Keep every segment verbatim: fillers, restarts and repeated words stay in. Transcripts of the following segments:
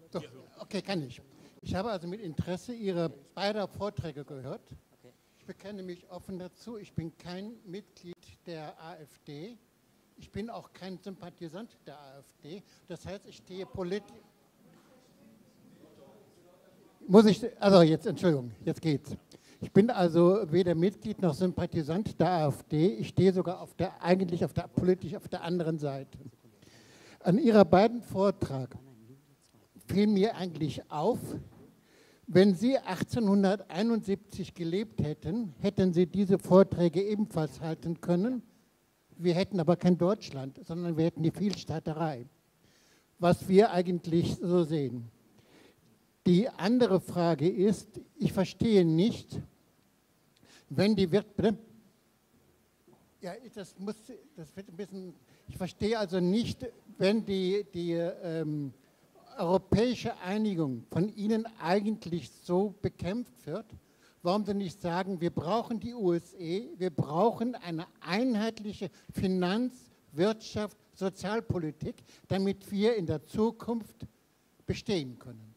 So, okay, kann ich. Ich habe also mit Interesse Ihre beider Vorträge gehört. Ich bekenne mich offen dazu. Ich bin kein Mitglied der AfD. Ich bin auch kein Sympathisant der AfD. Das heißt, ich stehe politisch... Muss ich... Also jetzt, Entschuldigung, jetzt geht's. Ich bin also weder Mitglied noch Sympathisant der AfD. Ich stehe sogar auf der, eigentlich auf der, politisch auf der anderen Seite. An Ihrer beiden Vortrag fiel mir eigentlich auf, wenn Sie achtzehnhunderteinundsiebzig gelebt hätten, hätten Sie diese Vorträge ebenfalls halten können. Wir hätten aber kein Deutschland, sondern wir hätten die Vielstaaterei, was wir eigentlich so sehen. Die andere Frage ist, ich verstehe nicht, wenn die wird, ja, das muss, das wird ein bisschen, ich verstehe also nicht, wenn die, die ähm, europäische Einigung von Ihnen eigentlich so bekämpft wird, warum Sie nicht sagen, wir brauchen die U S E, wir brauchen eine einheitliche Finanz-, Wirtschaft-, Sozialpolitik, damit wir in der Zukunft bestehen können.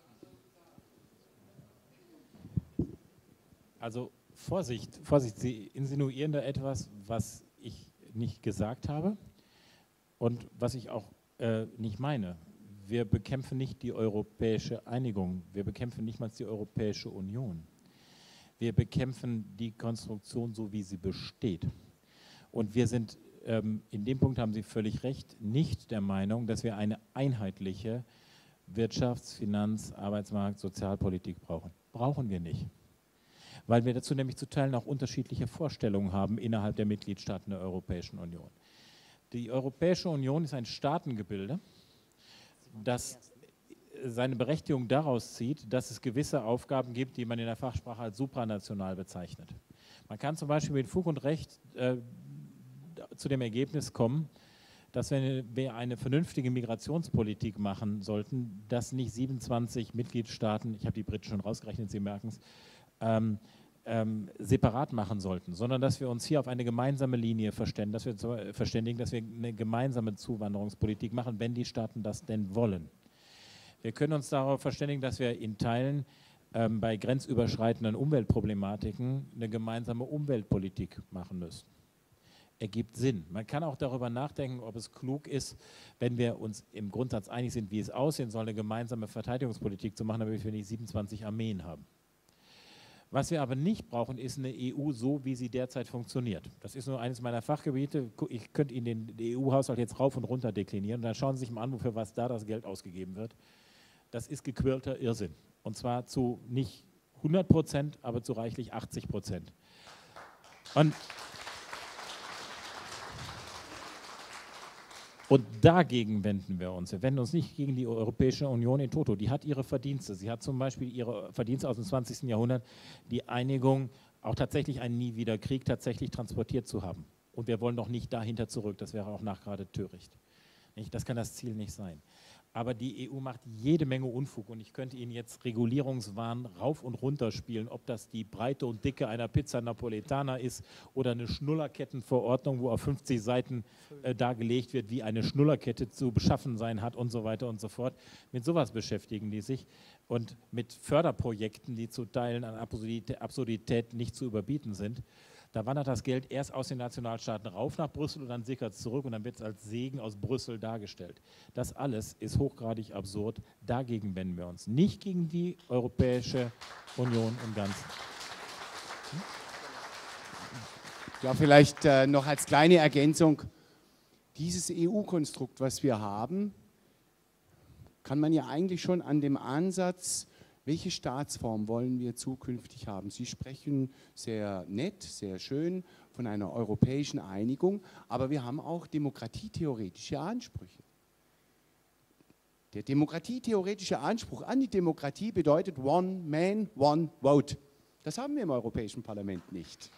Also Vorsicht, Vorsicht, Sie insinuieren da etwas, was ich nicht gesagt habe und was ich auch äh, nicht meine. Wir bekämpfen nicht die europäische Einigung, wir bekämpfen nicht mal die Europäische Union. Wir bekämpfen die Konstruktion so, wie sie besteht. Und wir sind, ähm, in dem Punkt haben Sie völlig recht, nicht der Meinung, dass wir eine einheitliche Wirtschafts-, Finanz-, Arbeitsmarkt-, Sozialpolitik brauchen. Brauchen wir nicht. Weil wir dazu nämlich zu Teilen auch unterschiedliche Vorstellungen haben innerhalb der Mitgliedstaaten der Europäischen Union. Die Europäische Union ist ein Staatengebilde, das seine Berechtigung daraus zieht, dass es gewisse Aufgaben gibt, die man in der Fachsprache als supranational bezeichnet. Man kann zum Beispiel mit Fug und Recht äh, zu dem Ergebnis kommen, dass wenn wir eine vernünftige Migrationspolitik machen sollten, dass nicht siebenundzwanzig Mitgliedstaaten, ich habe die Briten schon rausgerechnet, Sie merken es, ähm, ähm, separat machen sollten, sondern dass wir uns hier auf eine gemeinsame Linie verständigen, dass wir verständigen, dass wir eine gemeinsame Zuwanderungspolitik machen, wenn die Staaten das denn wollen. Wir können uns darauf verständigen, dass wir in Teilen ähm, bei grenzüberschreitenden Umweltproblematiken eine gemeinsame Umweltpolitik machen müssen. Ergibt Sinn. Man kann auch darüber nachdenken, ob es klug ist, wenn wir uns im Grundsatz einig sind, wie es aussehen soll, eine gemeinsame Verteidigungspolitik zu machen, damit wir nicht siebenundzwanzig Armeen haben. Was wir aber nicht brauchen, ist eine E U so, wie sie derzeit funktioniert. Das ist nur eines meiner Fachgebiete. Ich könnte Ihnen den E U-Haushalt jetzt rauf und runter deklinieren. Und dann schauen Sie sich mal an, wofür was da das Geld ausgegeben wird. Das ist gequirlter Irrsinn. Und zwar zu nicht hundert Prozent, aber zu reichlich achtzig Prozent. Und Und dagegen wenden wir uns. Wir wenden uns nicht gegen die Europäische Union in toto. Die hat ihre Verdienste. Sie hat zum Beispiel ihre Verdienste aus dem zwanzigsten Jahrhundert, die Einigung, auch tatsächlich einen Nie wieder Krieg tatsächlich transportiert zu haben. Und wir wollen doch nicht dahinter zurück. Das wäre auch nachgerade töricht. Das kann das Ziel nicht sein. Aber die E U macht jede Menge Unfug und ich könnte Ihnen jetzt Regulierungswahn rauf und runter spielen, ob das die Breite und Dicke einer Pizza Napoletana ist oder eine Schnullerkettenverordnung, wo auf fünfzig Seiten äh, dargelegt wird, wie eine Schnullerkette zu beschaffen sein hat und so weiter und so fort. Mit sowas beschäftigen die sich und mit Förderprojekten, die zu Teilen an Absurdität, Absurdität nicht zu überbieten sind. Da wandert das Geld erst aus den Nationalstaaten rauf nach Brüssel und dann sickert es zurück und dann wird es als Segen aus Brüssel dargestellt. Das alles ist hochgradig absurd. Dagegen wenden wir uns. Nicht gegen die Europäische Union im Ganzen. Hm? Ja, vielleicht äh, noch als kleine Ergänzung. Dieses E U-Konstrukt, was wir haben, kann man ja eigentlich schon an dem Ansatz, welche Staatsform wollen wir zukünftig haben? Sie sprechen sehr nett, sehr schön von einer europäischen Einigung, aber wir haben auch demokratietheoretische Ansprüche. Der demokratietheoretische Anspruch an die Demokratie bedeutet One Man, One Vote. Das haben wir im Europäischen Parlament nicht.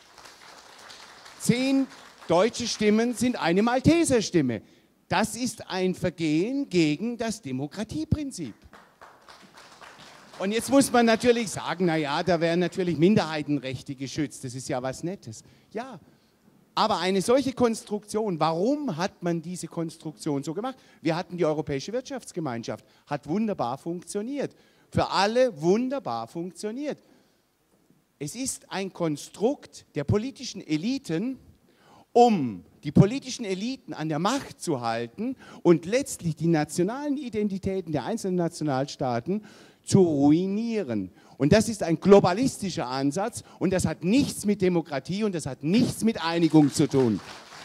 Zehn deutsche Stimmen sind eine Malteser Stimme. Das ist ein Vergehen gegen das Demokratieprinzip. Und jetzt muss man natürlich sagen, naja, da werden natürlich Minderheitenrechte geschützt, das ist ja was Nettes. Ja, Aber eine solche Konstruktion, warum hat man diese Konstruktion so gemacht? Wir hatten die Europäische Wirtschaftsgemeinschaft, hat wunderbar funktioniert. Für alle wunderbar funktioniert. Es ist ein Konstrukt der politischen Eliten, um die politischen Eliten an der Macht zu halten und letztlich die nationalen Identitäten der einzelnen Nationalstaaten zu ruinieren. Und das ist ein globalistischer Ansatz und das hat nichts mit Demokratie und das hat nichts mit Einigung zu tun.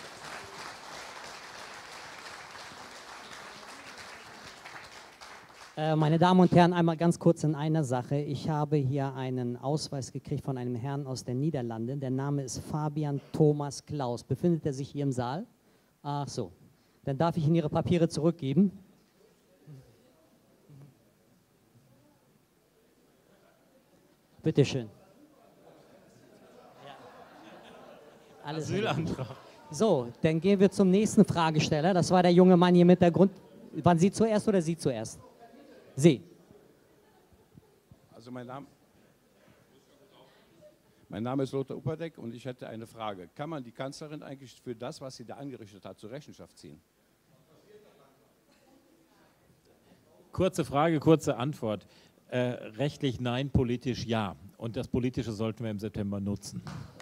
Meine Damen und Herren, einmal ganz kurz in einer Sache. Ich habe hier einen Ausweis gekriegt von einem Herrn aus den Niederlanden. Der Name ist Fabian Thomas Klaus. Befindet er sich hier im Saal? Ach so. Dann darf ich Ihnen Ihre Papiere zurückgeben. Bitte schön. Ja. Alles Asylantrag. So, dann gehen wir zum nächsten Fragesteller. Das war der junge Mann hier mit der Grund... Waren Sie zuerst oder Sie zuerst? Sie. Also mein Name, mein Name ist Lothar Upperdeck und ich hätte eine Frage. Kann man die Kanzlerin eigentlich für das, was sie da angerichtet hat, zur Rechenschaft ziehen? Kurze Frage, kurze Antwort. Äh, rechtlich nein, politisch ja. Und das Politische sollten wir im September nutzen.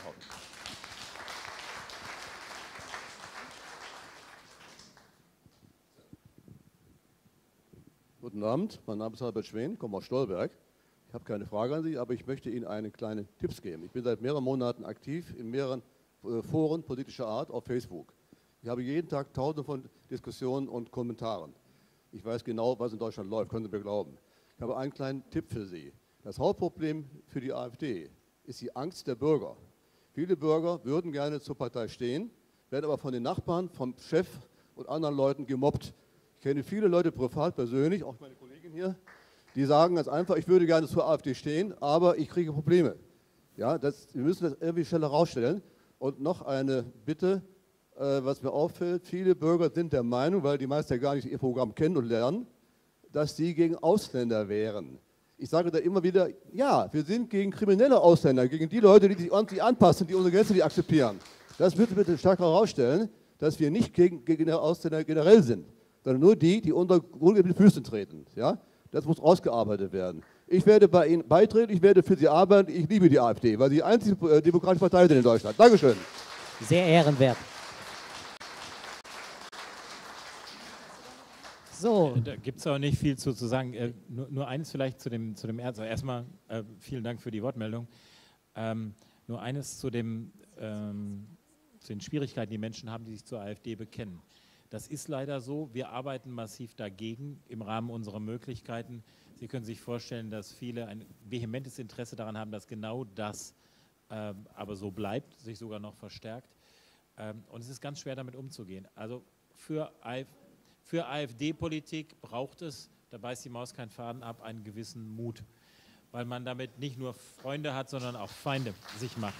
Guten Abend, mein Name ist Herbert Schwen, komme aus Stolberg. Ich habe keine Frage an Sie, aber ich möchte Ihnen einen kleinen Tipps geben. Ich bin seit mehreren Monaten aktiv in mehreren äh, Foren politischer Art auf Facebook. Ich habe jeden Tag tausende von Diskussionen und Kommentaren. Ich weiß genau, was in Deutschland läuft, können Sie mir glauben. Ich habe einen kleinen Tipp für Sie. Das Hauptproblem für die AfD ist die Angst der Bürger. Viele Bürger würden gerne zur Partei stehen, werden aber von den Nachbarn, vom Chef und anderen Leuten gemobbt. Ich kenne viele Leute privat, persönlich, auch meine Kollegin hier, die sagen ganz einfach, ich würde gerne zur AfD stehen, aber ich kriege Probleme. Ja, das, wir müssen das irgendwie schneller herausstellen. Und noch eine Bitte, äh, was mir auffällt, viele Bürger sind der Meinung, weil die meisten ja gar nicht ihr Programm kennen und lernen, dass sie gegen Ausländer wären. Ich sage da immer wieder, ja, wir sind gegen kriminelle Ausländer, gegen die Leute, die sich ordentlich anpassen, die unsere Grenze nicht akzeptieren. Das bitte bitte stärker herausstellen, dass wir nicht gegen, gegen Ausländer generell sind, sondern nur die, die unter Grund mit Füßen treten. Ja? Das muss ausgearbeitet werden. Ich werde bei Ihnen beitreten, ich werde für Sie arbeiten, ich liebe die AfD, weil Sie die einzige demokratische Partei sind in Deutschland. Dankeschön. Sehr ehrenwert. So. Da gibt es auch nicht viel zu, zu sagen. Äh, nur, nur eines vielleicht zu dem, zu dem Erz. Also erstmal äh, vielen Dank für die Wortmeldung. Ähm, nur eines zu, dem, ähm, zu den Schwierigkeiten, die Menschen haben, die sich zur AfD bekennen. Das ist leider so. Wir arbeiten massiv dagegen im Rahmen unserer Möglichkeiten. Sie können sich vorstellen, dass viele ein vehementes Interesse daran haben, dass genau das äh, aber so bleibt, sich sogar noch verstärkt. Ähm, und es ist ganz schwer, damit umzugehen. Also für AfD Für AfD-Politik braucht es, da beißt die Maus keinen Faden ab, einen gewissen Mut, weil man damit nicht nur Freunde hat, sondern auch Feinde sich macht.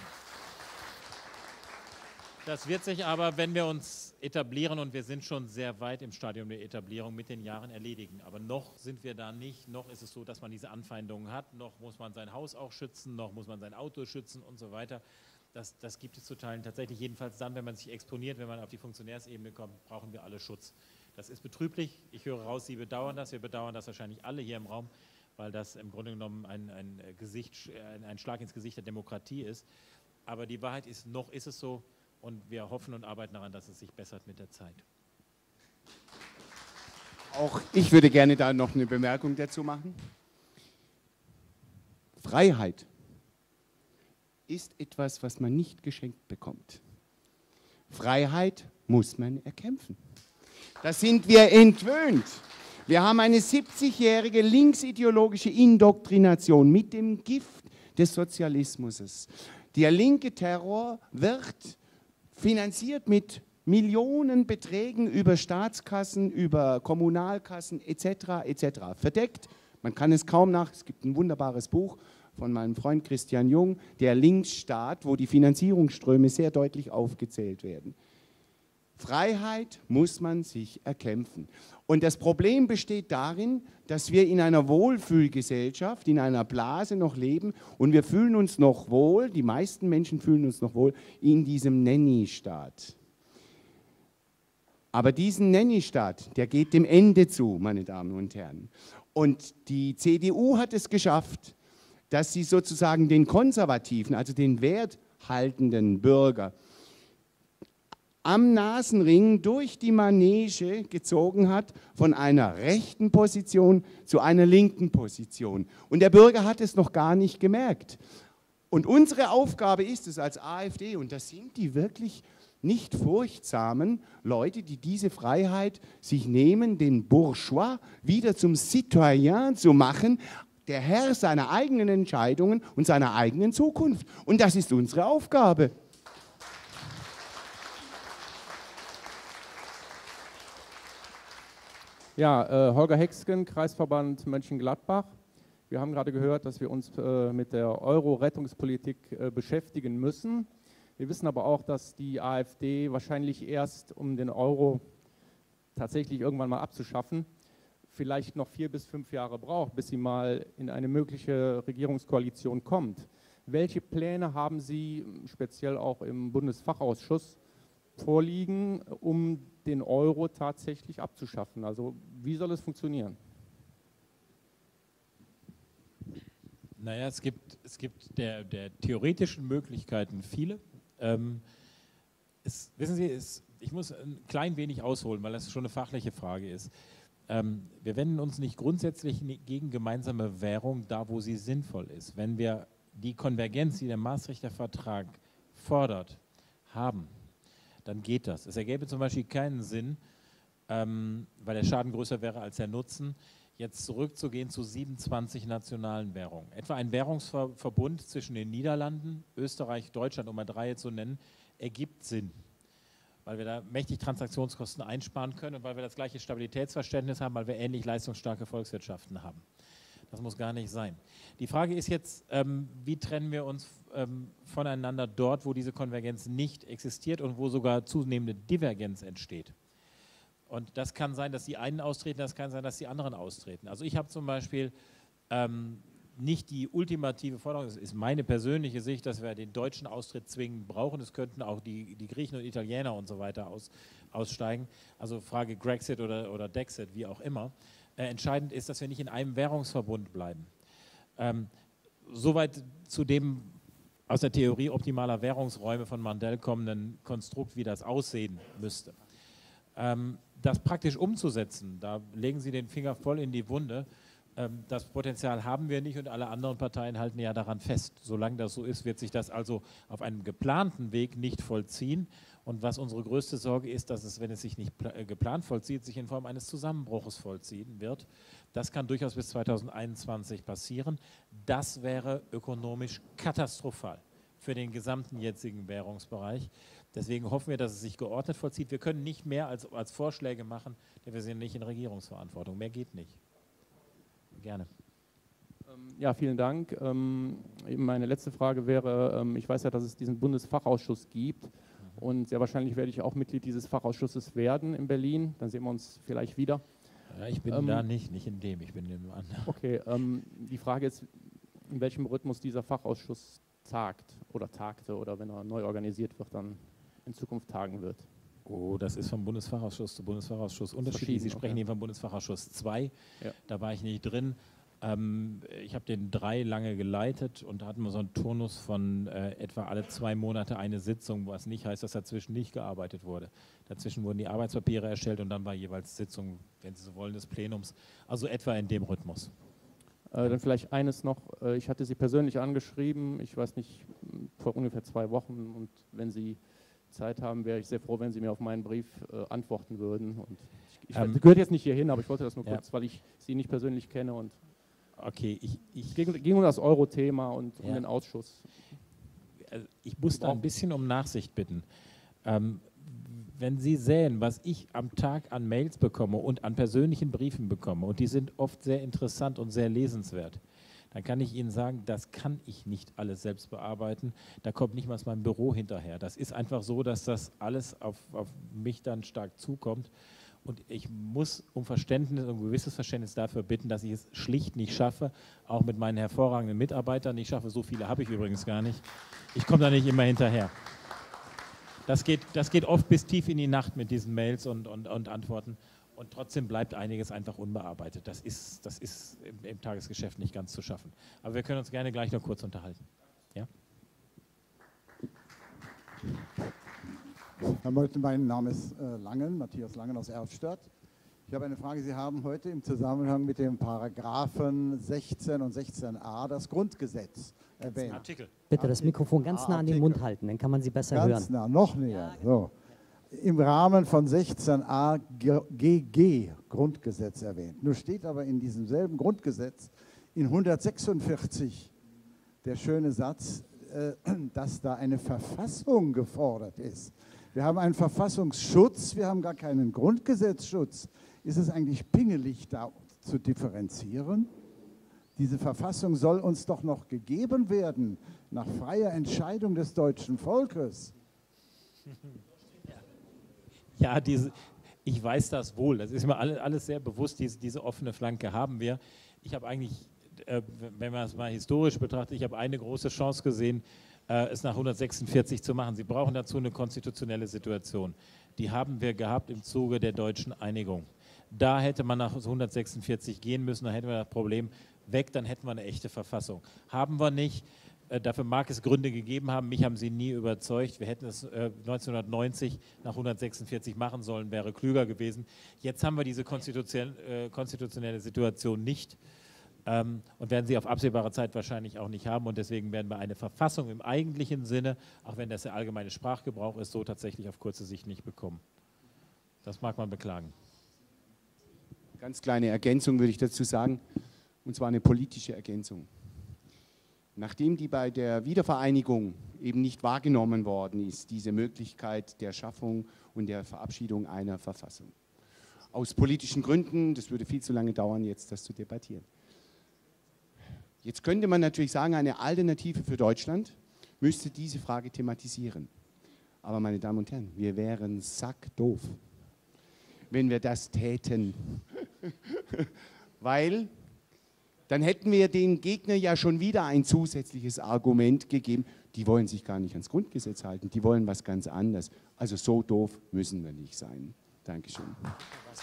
Das wird sich aber, wenn wir uns etablieren, und wir sind schon sehr weit im Stadium der Etablierung, mit den Jahren erledigen. Aber noch sind wir da nicht, noch ist es so, dass man diese Anfeindungen hat, noch muss man sein Haus auch schützen, noch muss man sein Auto schützen und so weiter. Das, das gibt es zu Teilen tatsächlich, jedenfalls dann, wenn man sich exponiert, wenn man auf die Funktionärsebene kommt, brauchen wir alle Schutz. Das ist betrüblich. Ich höre raus, Sie bedauern das. Wir bedauern das wahrscheinlich alle hier im Raum, weil das im Grunde genommen ein, ein, Gesicht, ein Schlag ins Gesicht der Demokratie ist. Aber die Wahrheit ist, noch ist es so und wir hoffen und arbeiten daran, dass es sich bessert mit der Zeit. Auch ich würde gerne da noch eine Bemerkung dazu machen. Freiheit ist etwas, was man nicht geschenkt bekommt. Freiheit muss man erkämpfen. Da sind wir entwöhnt. Wir haben eine siebzigjährige linksideologische Indoktrination mit dem Gift des Sozialismus. Der linke Terror wird finanziert mit Millionenbeträgen über Staatskassen, über Kommunalkassen et cetera et cetera. Verdeckt, man kann es kaum nach, es gibt ein wunderbares Buch von meinem Freund Christian Jung, der Linksstaat, wo die Finanzierungsströme sehr deutlich aufgezählt werden. Freiheit muss man sich erkämpfen. Und das Problem besteht darin, dass wir in einer Wohlfühlgesellschaft, in einer Blase noch leben und wir fühlen uns noch wohl, die meisten Menschen fühlen uns noch wohl, in diesem Nanny-Staat. Aber diesen Nanny-Staat, der geht dem Ende zu, meine Damen und Herren. Und die C D U hat es geschafft, dass sie sozusagen den konservativen, also den werthaltenden Bürger am Nasenring durch die Manege gezogen hat, von einer rechten Position zu einer linken Position. Und der Bürger hat es noch gar nicht gemerkt. Und unsere Aufgabe ist es als AfD, und das sind die wirklich nicht furchtsamen Leute, die diese Freiheit sich nehmen, den Bourgeois wieder zum Citoyen zu machen, der Herr seiner eigenen Entscheidungen und seiner eigenen Zukunft. Und das ist unsere Aufgabe. Ja, äh, Holger Hexgen, Kreisverband Mönchengladbach. Wir haben gerade gehört, dass wir uns äh, mit der Euro-Rettungspolitik äh, beschäftigen müssen. Wir wissen aber auch, dass die AfD wahrscheinlich erst, um den Euro tatsächlich irgendwann mal abzuschaffen, vielleicht noch vier bis fünf Jahre braucht, bis sie mal in eine mögliche Regierungskoalition kommt. Welche Pläne haben Sie speziell auch im Bundesfachausschuss vorliegen, um den Euro tatsächlich abzuschaffen? Also wie soll es funktionieren? Naja, es gibt, es gibt der, der theoretischen Möglichkeiten viele. Ähm, es, wissen Sie, es, ich muss ein klein wenig ausholen, weil das schon eine fachliche Frage ist. Ähm, wir wenden uns nicht grundsätzlich gegen gemeinsame Währung da, wo sie sinnvoll ist. Wenn wir die Konvergenz, die der Maastrichter Vertrag fordert, haben, dann geht das. Es ergäbe zum Beispiel keinen Sinn, ähm, weil der Schaden größer wäre als der Nutzen, jetzt zurückzugehen zu siebenundzwanzig nationalen Währungen. Etwa ein Währungsverbund zwischen den Niederlanden, Österreich, Deutschland, um mal drei zu nennen, ergibt Sinn, weil wir da mächtig Transaktionskosten einsparen können und weil wir das gleiche Stabilitätsverständnis haben, weil wir ähnlich leistungsstarke Volkswirtschaften haben. Das muss gar nicht sein. Die Frage ist jetzt, ähm, wie trennen wir uns ähm, voneinander dort, wo diese Konvergenz nicht existiert und wo sogar zunehmende Divergenz entsteht. Und das kann sein, dass die einen austreten, das kann sein, dass die anderen austreten. Also ich habe zum Beispiel ähm, nicht die ultimative Forderung, das ist meine persönliche Sicht, dass wir den deutschen Austritt zwingend brauchen. Es könnten auch die, die Griechen und Italiener und so weiter aus, aussteigen. Also Frage Grexit oder, oder Dexit, wie auch immer. Äh, entscheidend ist, dass wir nicht in einem Währungsverbund bleiben. Ähm, soweit zu dem aus der Theorie optimaler Währungsräume von Mandel kommenden Konstrukt, wie das aussehen müsste. Ähm, das praktisch umzusetzen, da legen Sie den Finger voll in die Wunde. Ähm, das Potenzial haben wir nicht und alle anderen Parteien halten ja daran fest. Solange das so ist, wird sich das also auf einem geplanten Weg nicht vollziehen. Und was unsere größte Sorge ist, dass es, wenn es sich nicht äh, geplant vollzieht, sich in Form eines Zusammenbruches vollziehen wird. Das kann durchaus bis zweitausendeinundzwanzig passieren. Das wäre ökonomisch katastrophal für den gesamten jetzigen Währungsbereich. Deswegen hoffen wir, dass es sich geordnet vollzieht. Wir können nicht mehr als, als Vorschläge machen, denn wir sind nicht in Regierungsverantwortung. Mehr geht nicht. Gerne. Ja, vielen Dank. Meine letzte Frage wäre, ich weiß ja, dass es diesen Bundesfachausschuss gibt und sehr wahrscheinlich werde ich auch Mitglied dieses Fachausschusses werden in Berlin. Dann sehen wir uns vielleicht wieder. Ja, ich bin ähm, da nicht, nicht in dem, ich bin in dem anderen. Okay, ähm, die Frage ist, in welchem Rhythmus dieser Fachausschuss tagt oder tagte oder wenn er neu organisiert wird, dann in Zukunft tagen wird. Oh, das ist vom Bundesfachausschuss zu Bundesfachausschuss unterschiedlich. Sie sprechen okay. hier vom Bundesfachausschuss zwei, ja. Da war ich nicht drin. Ähm, ich habe den drei lange geleitet und da hatten wir so einen Turnus von äh, etwa alle zwei Monate eine Sitzung, was nicht heißt, dass dazwischen nicht gearbeitet wurde. Dazwischen wurden die Arbeitspapiere erstellt und dann war jeweils Sitzung, wenn Sie so wollen, des Plenums. Also etwa in dem Rhythmus. Äh, dann vielleicht eines noch, äh, ich hatte Sie persönlich angeschrieben, ich weiß nicht, vor ungefähr zwei Wochen und wenn Sie Zeit haben, wäre ich sehr froh, wenn Sie mir auf meinen Brief äh, antworten würden. Und ich, ich ähm, das gehört jetzt nicht hierhin, aber ich wollte das nur kurz, ja. weil ich Sie nicht persönlich kenne. Und okay, ich, ich ging, ging um das Euro-Thema und ja. um den Ausschuss. Also ich muss da ein bisschen um Nachsicht bitten. Ähm, wenn Sie sehen, was ich am Tag an Mails bekomme und an persönlichen Briefen bekomme, und die sind oft sehr interessant und sehr lesenswert, dann kann ich Ihnen sagen, das kann ich nicht alles selbst bearbeiten. Da kommt nicht mal aus meinem Büro hinterher. Das ist einfach so, dass das alles auf, auf mich dann stark zukommt. Und ich muss um Verständnis, um ein gewisses Verständnis dafür bitten, dass ich es schlicht nicht schaffe, auch mit meinen hervorragenden Mitarbeitern nicht schaffe. So viele habe ich übrigens gar nicht. Ich komme da nicht immer hinterher. Das geht, das geht oft bis tief in die Nacht mit diesen Mails und, und, und Antworten. Und trotzdem bleibt einiges einfach unbearbeitet. Das ist, das ist im, im Tagesgeschäft nicht ganz zu schaffen. Aber wir können uns gerne gleich noch kurz unterhalten. Ja? Herr Molten, mein Name ist äh, Langen, Matthias Langen aus Erftstadt. Ich habe eine Frage. Sie haben heute im Zusammenhang mit den Paragraphen sechzehn und sechzehn a das Grundgesetz erwähnt. Artikel. Bitte das Mikrofon ganz nah an den Mund halten, dann kann man Sie besser Ganz hören. nah, noch näher. So. Im Rahmen von sechzehn a G G Grundgesetz erwähnt. Nur steht aber in diesem selben Grundgesetz in hundertsechsundvierzig der schöne Satz, äh, dass da eine Verfassung gefordert ist. Wir haben einen Verfassungsschutz, wir haben gar keinen Grundgesetzschutz. Ist es eigentlich pingelig, da zu differenzieren? Diese Verfassung soll uns doch noch gegeben werden, nach freier Entscheidung des deutschen Volkes. Ja, diese, ich weiß das wohl. Das ist mir alle, alles sehr bewusst. Diese, diese offene Flanke haben wir. Ich habe eigentlich, äh, wenn man es mal historisch betrachtet, ich habe eine große Chance gesehen, äh, es nach hundertsechsundvierzig zu machen. Sie brauchen dazu eine konstitutionelle Situation. Die haben wir gehabt im Zuge der deutschen Einigung. Da hätte man nach hundertsechsundvierzig gehen müssen, dann hätten wir das Problem weg, dann hätten wir eine echte Verfassung. Haben wir nicht. Dafür mag es Gründe gegeben haben, mich haben sie nie überzeugt. Wir hätten es äh, neunzehnhundertneunzig nach hundertsechsundvierzig machen sollen, wäre klüger gewesen. Jetzt haben wir diese konstitutionelle, äh, konstitutionelle Situation nicht ähm, und werden sie auf absehbare Zeit wahrscheinlich auch nicht haben. Und deswegen werden wir eine Verfassung im eigentlichen Sinne, auch wenn das der allgemeine Sprachgebrauch ist, so tatsächlich auf kurze Sicht nicht bekommen. Das mag man beklagen. Ganz kleine Ergänzung würde ich dazu sagen, und zwar eine politische Ergänzung. Nachdem die bei der Wiedervereinigung eben nicht wahrgenommen worden ist, diese Möglichkeit der Schaffung und der Verabschiedung einer Verfassung. Aus politischen Gründen, das würde viel zu lange dauern, jetzt das zu debattieren. Jetzt könnte man natürlich sagen, eine Alternative für Deutschland müsste diese Frage thematisieren. Aber meine Damen und Herren, wir wären sackdoof, wenn wir das täten. Weil dann hätten wir den Gegner ja schon wieder ein zusätzliches Argument gegeben. Die wollen sich gar nicht ans Grundgesetz halten, die wollen was ganz anderes. Also so doof müssen wir nicht sein. Dankeschön. Das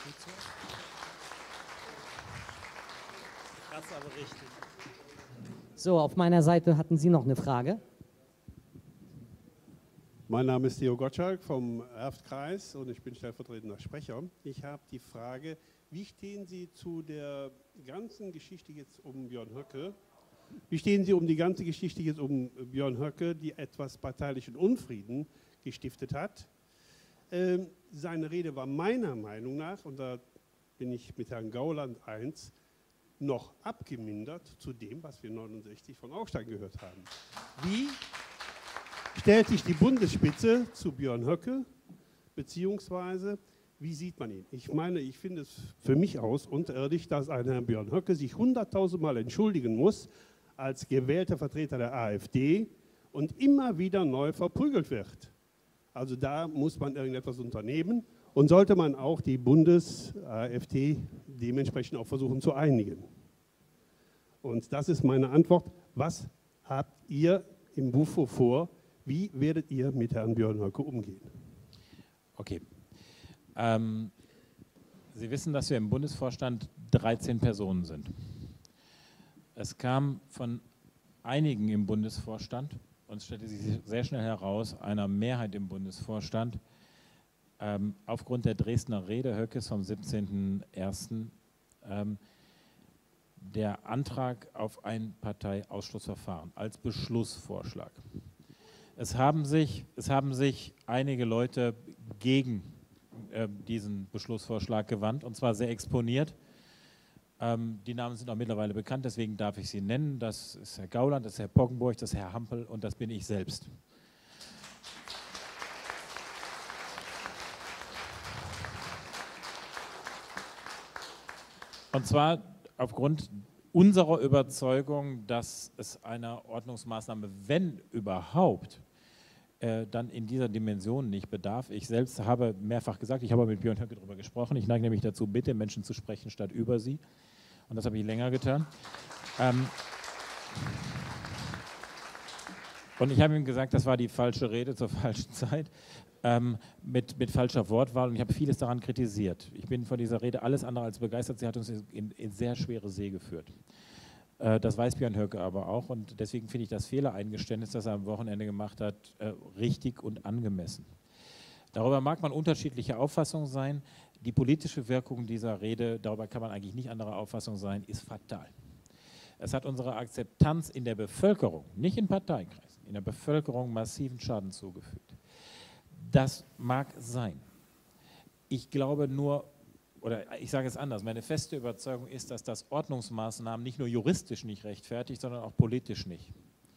ist aber richtig. So, auf meiner Seite hatten Sie noch eine Frage. Mein Name ist Theo Gottschalk vom Erftkreis und ich bin stellvertretender Sprecher. Ich habe die Frage, wie stehen Sie zu der ganzen Geschichte jetzt um Björn Höcke? Wie stehen Sie um die ganze Geschichte jetzt um Björn Höcke, die etwas parteilichen Unfrieden gestiftet hat? Ähm, seine Rede war meiner Meinung nach, und da bin ich mit Herrn Gauland eins, noch abgemindert zu dem, was wir neunundsechzig von Augstein gehört haben. Wie stellt sich die Bundesspitze zu Björn Höcke, beziehungsweise wie sieht man ihn? Ich meine, ich finde es für mich aus unterirdisch, dass ein Herr Björn Höcke sich hunderttausendmal entschuldigen muss als gewählter Vertreter der AfD und immer wieder neu verprügelt wird. Also da muss man irgendetwas unternehmen und sollte man auch die Bundes-AfD dementsprechend auch versuchen zu einigen. Und das ist meine Antwort. Was habt ihr im Bufo vor? Wie werdet ihr mit Herrn Björn Höcke umgehen? Okay. Ähm, Sie wissen, dass wir im Bundesvorstand dreizehn Personen sind. Es kam von einigen im Bundesvorstand, und es stellte sich sehr schnell heraus, einer Mehrheit im Bundesvorstand, ähm, aufgrund der Dresdner Rede Höckes vom siebzehnten ersten Ähm, der Antrag auf ein Parteiausschlussverfahren als Beschlussvorschlag. Es haben sich, es haben sich einige Leute gegen äh, diesen Beschlussvorschlag gewandt, und zwar sehr exponiert. Ähm, die Namen sind auch mittlerweile bekannt, deswegen darf ich sie nennen. Das ist Herr Gauland, das ist Herr Poggenburg, das ist Herr Hampel und das bin ich selbst. Und zwar aufgrund unserer Überzeugung, dass es einer Ordnungsmaßnahme, wenn überhaupt, äh, dann in dieser Dimension nicht bedarf. Ich selbst habe mehrfach gesagt, ich habe mit Björn Höcke darüber gesprochen, ich neige nämlich dazu, mit den Menschen zu sprechen, statt über sie. Und das habe ich länger getan. Ähm, und ich habe ihm gesagt, das war die falsche Rede zur falschen Zeit. Ähm, mit, mit falscher Wortwahl, und ich habe vieles daran kritisiert. Ich bin von dieser Rede alles andere als begeistert, sie hat uns in, in sehr schwere See geführt. Äh, das weiß Björn Höcke aber auch, und deswegen finde ich das Fehlereingeständnis, das er am Wochenende gemacht hat, äh, richtig und angemessen. Darüber mag man unterschiedlicher Auffassung sein. Die politische Wirkung dieser Rede, darüber kann man eigentlich nicht anderer Auffassung sein, ist fatal. Es hat unserer Akzeptanz in der Bevölkerung, nicht in Parteikreisen, in der Bevölkerung massiven Schaden zugefügt. Das mag sein. Ich glaube nur, oder ich sage es anders, meine feste Überzeugung ist, dass das Ordnungsmaßnahmen nicht nur juristisch nicht rechtfertigt, sondern auch politisch nicht.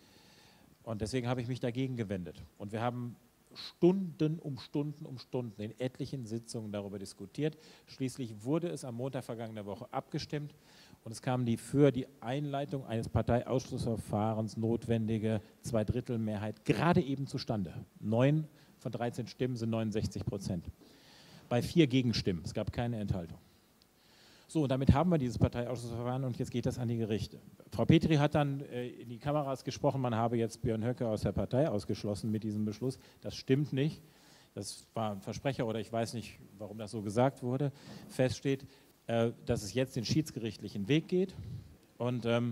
Und deswegen habe ich mich dagegen gewendet. Und wir haben Stunden um Stunden um Stunden in etlichen Sitzungen darüber diskutiert. Schließlich wurde es am Montag vergangener Woche abgestimmt und es kam die für die Einleitung eines Parteiausschlussverfahrens notwendige Zweidrittelmehrheit gerade eben zustande. Neun von dreizehn Stimmen sind neunundsechzig Prozent. Bei vier Gegenstimmen. Es gab keine Enthaltung. So, und damit haben wir dieses Parteiausschussverfahren und jetzt geht das an die Gerichte. Frau Petri hat dann äh, in die Kameras gesprochen, man habe jetzt Björn Höcke aus der Partei ausgeschlossen mit diesem Beschluss. Das stimmt nicht. Das war ein Versprecher oder ich weiß nicht, warum das so gesagt wurde. Fest steht, äh, dass es jetzt den schiedsgerichtlichen Weg geht und ähm,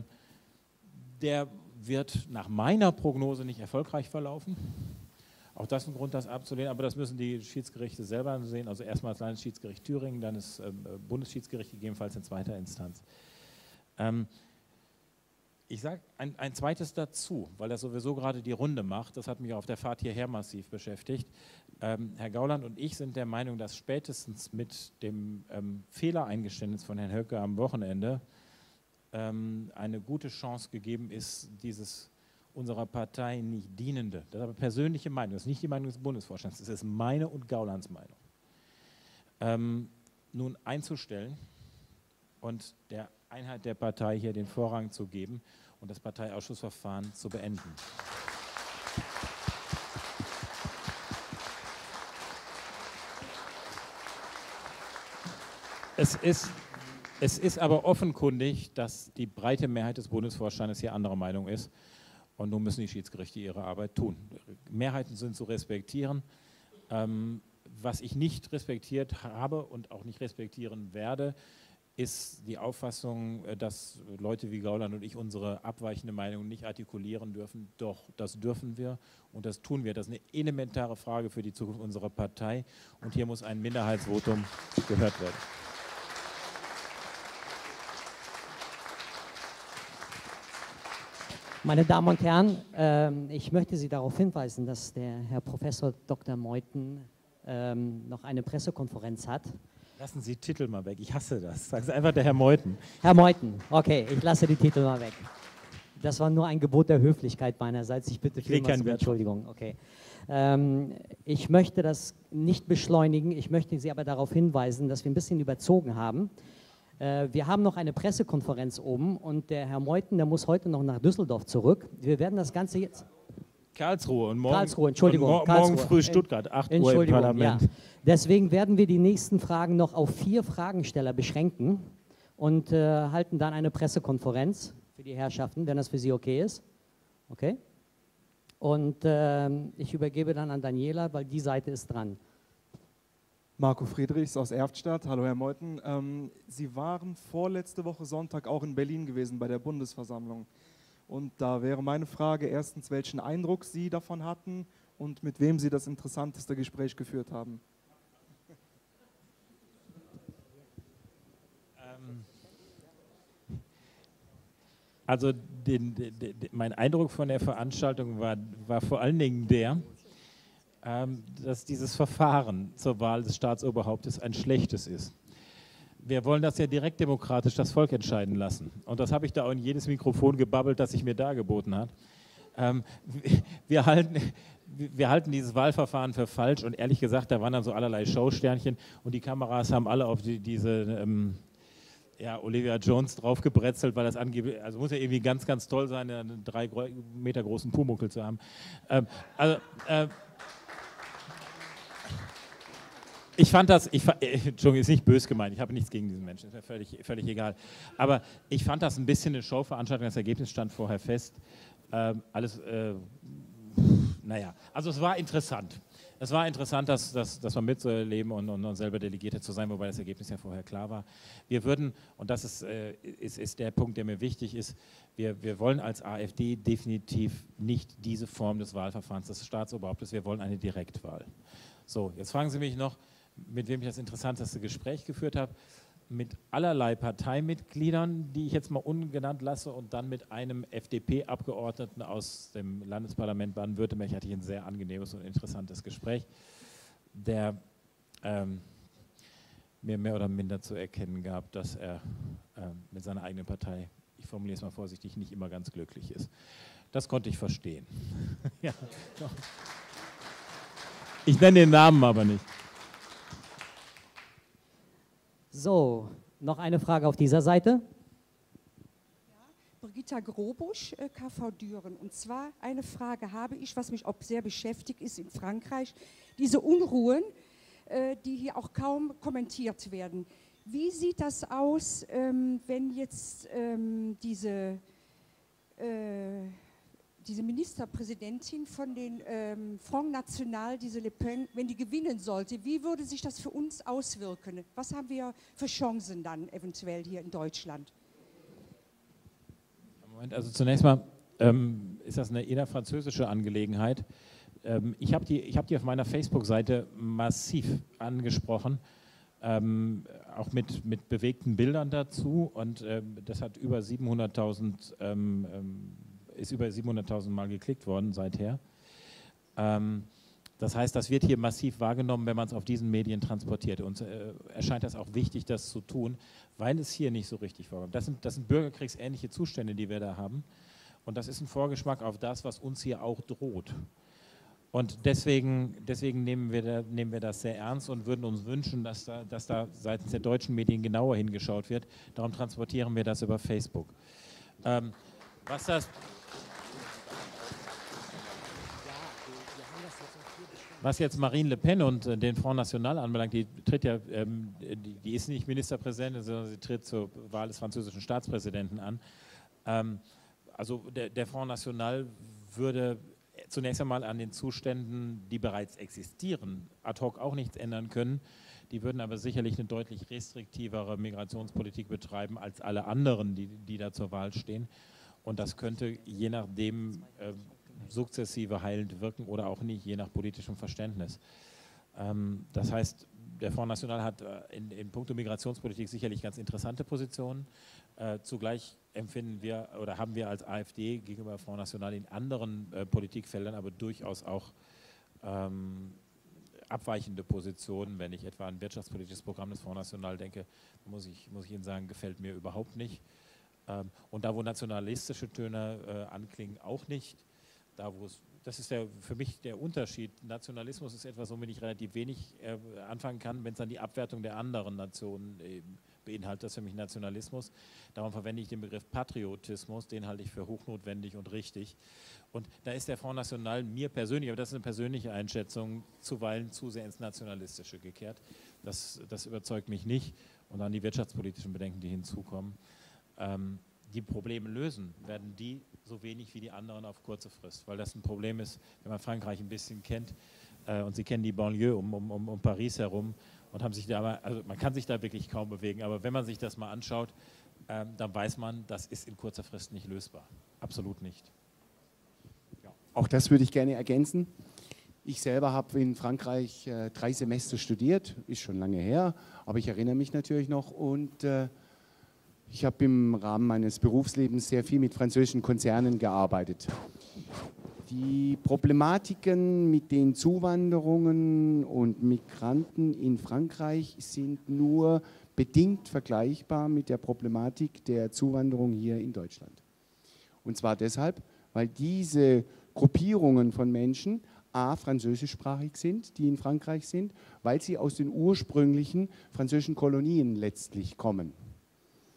der wird nach meiner Prognose nicht erfolgreich verlaufen. Auch das ist ein Grund, das abzulehnen, aber das müssen die Schiedsgerichte selber sehen. Also erstmal das Landesschiedsgericht Thüringen, dann das äh, Bundesschiedsgericht, gegebenenfalls in zweiter Instanz. Ähm, ich sage ein, ein zweites dazu, weil das sowieso gerade die Runde macht. Das hat mich auf der Fahrt hierher massiv beschäftigt. Ähm, Herr Gauland und ich sind der Meinung, dass spätestens mit dem ähm, Fehlereingeständnis von Herrn Höcke am Wochenende ähm, eine gute Chance gegeben ist, dieses unserer Partei nicht dienende, das ist aber persönliche Meinung, das ist nicht die Meinung des Bundesvorstands, das ist meine und Gaulands Meinung, ähm, nun einzustellen und der Einheit der Partei hier den Vorrang zu geben und das Parteiausschussverfahren zu beenden. Es ist, es ist aber offenkundig, dass die breite Mehrheit des Bundesvorstandes hier anderer Meinung ist. Und nun müssen die Schiedsgerichte ihre Arbeit tun. Mehrheiten sind zu respektieren. Ähm, was ich nicht respektiert habe und auch nicht respektieren werde, ist die Auffassung, dass Leute wie Gauland und ich unsere abweichende Meinung nicht artikulieren dürfen. Doch, das dürfen wir und das tun wir. Das ist eine elementare Frage für die Zukunft unserer Partei und hier muss ein Minderheitsvotum gehört werden. Meine Damen und Herren, ähm, ich möchte Sie darauf hinweisen, dass der Herr Professor Doktor Meuthen ähm, noch eine Pressekonferenz hat. Lassen Sie Titel mal weg, ich hasse das. Sagen Sie einfach der Herr Meuthen. Herr Meuthen, okay, ich lasse die Titel mal weg. Das war nur ein Gebot der Höflichkeit meinerseits. Ich bitte vielmals um Entschuldigung. Okay. Ähm, ich möchte das nicht beschleunigen, ich möchte Sie aber darauf hinweisen, dass wir ein bisschen überzogen haben. Wir haben noch eine Pressekonferenz oben und der Herr Meuthen, der muss heute noch nach Düsseldorf zurück. Wir werden das Ganze jetzt... Karlsruhe und morgen, Karlsruhe, Entschuldigung, und mor Karlsruhe. morgen früh Stuttgart, acht Uhr im Parlament. Ja. Deswegen werden wir die nächsten Fragen noch auf vier Fragensteller beschränken und äh, halten dann eine Pressekonferenz für die Herrschaften, wenn das für Sie okay ist. Okay? Und äh, ich übergebe dann an Daniela, weil die Seite ist dran. Marco Friedrichs aus Erftstadt. Hallo Herr Meuthen. Ähm, Sie waren vorletzte Woche Sonntag auch in Berlin gewesen bei der Bundesversammlung. Und da wäre meine Frage erstens, welchen Eindruck Sie davon hatten und mit wem Sie das interessanteste Gespräch geführt haben. Ähm, also den, den, den, mein Eindruck von der Veranstaltung war, war vor allen Dingen der, dass dieses Verfahren zur Wahl des Staatsoberhauptes ein schlechtes ist. Wir wollen das ja direkt demokratisch das Volk entscheiden lassen. Und das habe ich da auch in jedes Mikrofon gebabbelt, das sich mir dargeboten hat. Ähm, wir, halten, wir halten dieses Wahlverfahren für falsch und ehrlich gesagt, da waren dann so allerlei Showsternchen und die Kameras haben alle auf die, diese, ähm, ja, Olivia Jones draufgebrezelt, weil das angeblich, also muss ja irgendwie ganz, ganz toll sein, einen drei Meter großen Pumuckl zu haben. Ähm, also, äh, ich fand das, ich, Entschuldigung, ist nicht böse gemeint, ich habe nichts gegen diesen Menschen, ist mir völlig, völlig egal. Aber ich fand das ein bisschen eine Showveranstaltung, das Ergebnis stand vorher fest. Ähm, alles, äh, naja, also es war interessant. Es war interessant, das, das, das mal mitzuerleben und, und, und selber Delegierte zu sein, wobei das Ergebnis ja vorher klar war. Wir würden, und das ist, äh, ist, ist der Punkt, der mir wichtig ist, wir, wir wollen als AfD definitiv nicht diese Form des Wahlverfahrens des Staatsoberhauptes, wir wollen eine Direktwahl. So, jetzt fragen Sie mich noch, mit wem ich das interessanteste Gespräch geführt habe. Mit allerlei Parteimitgliedern, die ich jetzt mal ungenannt lasse, und dann mit einem F D P-Abgeordneten aus dem Landesparlament Baden-Württemberg hatte ich ein sehr angenehmes und interessantes Gespräch, der ähm, mir mehr oder minder zu erkennen gab, dass er äh, mit seiner eigenen Partei, ich formuliere es mal vorsichtig, nicht immer ganz glücklich ist. Das konnte ich verstehen. Ja, ich nenne den Namen aber nicht. So, noch eine Frage auf dieser Seite. Brigitta Grobusch, K V Düren. Und zwar eine Frage habe ich, was mich auch sehr beschäftigt ist in Frankreich, diese Unruhen, die hier auch kaum kommentiert werden. Wie sieht das aus, wenn jetzt diese, diese Ministerpräsidentin von den ähm, Front National, diese Le Pen, wenn die gewinnen sollte, wie würde sich das für uns auswirken? Was haben wir für Chancen dann eventuell hier in Deutschland? Moment, also zunächst mal ähm, ist das eine innerfranzösische Angelegenheit. Ähm, ich habe die, ich hab die auf meiner Facebook-Seite massiv angesprochen, ähm, auch mit, mit bewegten Bildern dazu, und ähm, das hat über siebenhunderttausend ähm, ähm, ist über siebenhunderttausend Mal geklickt worden seither. Ähm, das heißt, das wird hier massiv wahrgenommen, wenn man es auf diesen Medien transportiert. Uns äh, erscheint das auch wichtig, das zu tun, weil es hier nicht so richtig vorkommt. Das sind, das sind bürgerkriegsähnliche Zustände, die wir da haben. Und das ist ein Vorgeschmack auf das, was uns hier auch droht. Und deswegen, deswegen nehmen, wir da, nehmen wir das sehr ernst und würden uns wünschen, dass da, dass da seitens der deutschen Medien genauer hingeschaut wird. Darum transportieren wir das über Facebook. Ähm, was das... Was jetzt Marine Le Pen und äh, den Front National anbelangt, die tritt ja, ähm, die, die ist nicht Ministerpräsidentin, sondern sie tritt zur Wahl des französischen Staatspräsidenten an. Ähm, also der, der Front National würde zunächst einmal an den Zuständen, die bereits existieren, ad hoc auch nichts ändern können. Die würden aber sicherlich eine deutlich restriktivere Migrationspolitik betreiben als alle anderen, die, die da zur Wahl stehen. Und das könnte je nachdem äh, sukzessive heilend wirken oder auch nicht, je nach politischem Verständnis. Ähm, das heißt, der Front National hat äh, in, in puncto Migrationspolitik sicherlich ganz interessante Positionen. Äh, zugleich empfinden wir oder haben wir als AfD gegenüber Front National in anderen äh, Politikfeldern aber durchaus auch ähm, abweichende Positionen. Wenn ich etwa an ein wirtschaftspolitisches Programm des Front National denke, muss ich, muss ich Ihnen sagen, gefällt mir überhaupt nicht. Ähm, und da, wo nationalistische Töne äh, anklingen, auch nicht. Da, wo es, das ist der, für mich der Unterschied. Nationalismus ist etwas, womit ich relativ wenig äh, anfangen kann, wenn es dann die Abwertung der anderen Nationen äh, beinhaltet. Das ist für mich Nationalismus. Darum verwende ich den Begriff Patriotismus, den halte ich für hochnotwendig und richtig. Und da ist der Front National mir persönlich, aber das ist eine persönliche Einschätzung, zuweilen zu sehr ins Nationalistische gekehrt. Das, das überzeugt mich nicht. Und dann die wirtschaftspolitischen Bedenken, die hinzukommen. Ähm, die Probleme lösen, werden die so wenig wie die anderen auf kurze Frist, weil das ein Problem ist, wenn man Frankreich ein bisschen kennt äh, und Sie kennen die Banlieue um, um, um, um Paris herum und haben sich da mal, also man kann sich da wirklich kaum bewegen, aber wenn man sich das mal anschaut, ähm, dann weiß man, das ist in kurzer Frist nicht lösbar. Absolut nicht. Ja. Auch das würde ich gerne ergänzen. Ich selber habe in Frankreich äh, drei Semester studiert, ist schon lange her, aber ich erinnere mich natürlich noch und äh, ich habe im Rahmen meines Berufslebens sehr viel mit französischen Konzernen gearbeitet. Die Problematiken mit den Zuwanderungen und Migranten in Frankreich sind nur bedingt vergleichbar mit der Problematik der Zuwanderung hier in Deutschland. Und zwar deshalb, weil diese Gruppierungen von Menschen a. französischsprachig sind, die in Frankreich sind, weil sie aus den ursprünglichen französischen Kolonien letztlich kommen.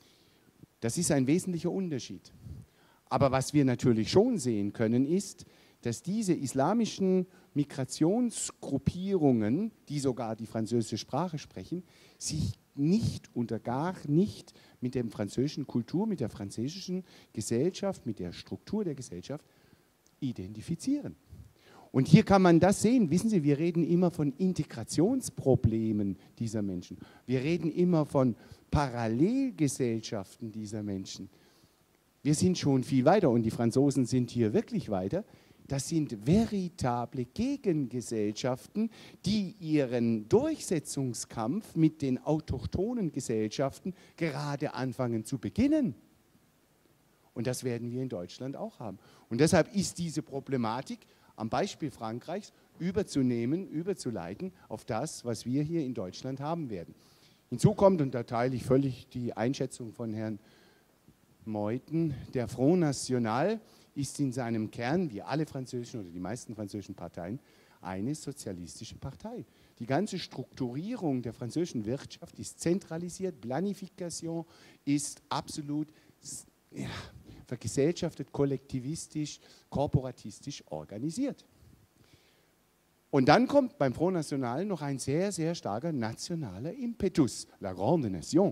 Das ist ein wesentlicher Unterschied. Aber was wir natürlich schon sehen können, ist, dass diese islamischen Migrationsgruppierungen, die sogar die französische Sprache sprechen, sich nicht oder gar nicht mit der französischen Kultur, mit der französischen Gesellschaft, mit der Struktur der Gesellschaft identifizieren. Und hier kann man das sehen. Wissen Sie, wir reden immer von Integrationsproblemen dieser Menschen. Wir reden immer von Parallelgesellschaften dieser Menschen. Wir sind schon viel weiter und die Franzosen sind hier wirklich weiter. Das sind veritable Gegengesellschaften, die ihren Durchsetzungskampf mit den autochthonen Gesellschaften gerade anfangen zu beginnen. Und das werden wir in Deutschland auch haben. Und deshalb ist diese Problematik am Beispiel Frankreichs überzunehmen, überzuleiten auf das, was wir hier in Deutschland haben werden. Hinzu kommt, und da teile ich völlig die Einschätzung von Herrn Meuthen, der Front National ist in seinem Kern, wie alle französischen oder die meisten französischen Parteien, eine sozialistische Partei. Die ganze Strukturierung der französischen Wirtschaft ist zentralisiert, Planifikation ist absolut ja, vergesellschaftet, kollektivistisch, korporatistisch organisiert. Und dann kommt beim Front National noch ein sehr, sehr starker nationaler Impetus, la grande nation.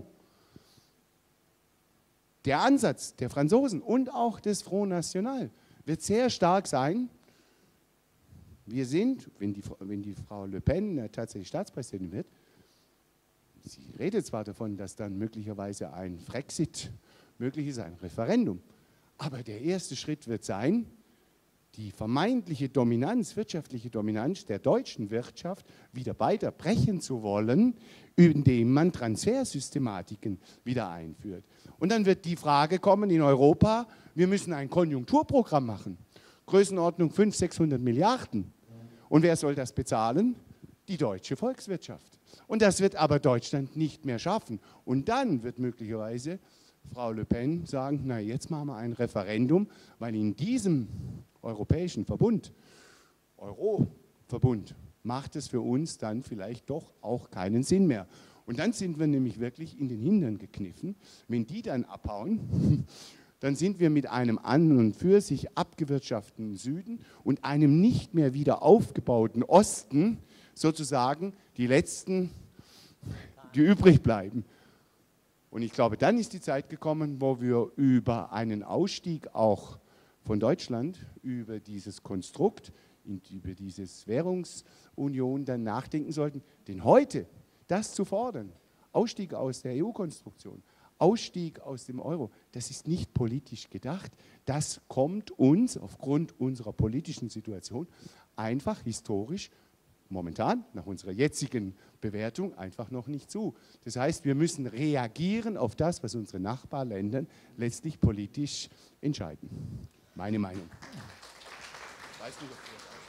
Der Ansatz der Franzosen und auch des Front National wird sehr stark sein. Wir sind, wenn die, wenn die Frau Le Pen tatsächlich Staatspräsidentin wird, sie redet zwar davon, dass dann möglicherweise ein Frexit möglich ist, ein Referendum, aber der erste Schritt wird sein, die vermeintliche Dominanz, wirtschaftliche Dominanz der deutschen Wirtschaft wieder weiter brechen zu wollen, indem man Transfersystematiken wieder einführt. Und dann wird die Frage kommen in Europa, wir müssen ein Konjunkturprogramm machen, Größenordnung fünfhundert, sechshundert Milliarden. Und wer soll das bezahlen? Die deutsche Volkswirtschaft. Und das wird aber Deutschland nicht mehr schaffen. Und dann wird möglicherweise Frau Le Pen sagen, na jetzt machen wir ein Referendum, weil in diesem europäischen Verbund, Euro-Verbund, macht es für uns dann vielleicht doch auch keinen Sinn mehr. Und dann sind wir nämlich wirklich in den Hintern gekniffen. Wenn die dann abhauen, dann sind wir mit einem an und für sich abgewirtschafteten Süden und einem nicht mehr wieder aufgebauten Osten sozusagen die Letzten, die übrig bleiben. Und ich glaube, dann ist die Zeit gekommen, wo wir über einen Ausstieg auch von Deutschland, über dieses Konstrukt, über diese Währungsunion dann nachdenken sollten. Denn heute das zu fordern, Ausstieg aus der E U-Konstruktion, Ausstieg aus dem Euro, das ist nicht politisch gedacht. Das kommt uns aufgrund unserer politischen Situation einfach historisch momentan, nach unserer jetzigen Bewertung, einfach noch nicht zu. Das heißt, wir müssen reagieren auf das, was unsere Nachbarländer letztlich politisch entscheiden. Meine Meinung. Ich weiß nicht, ob du das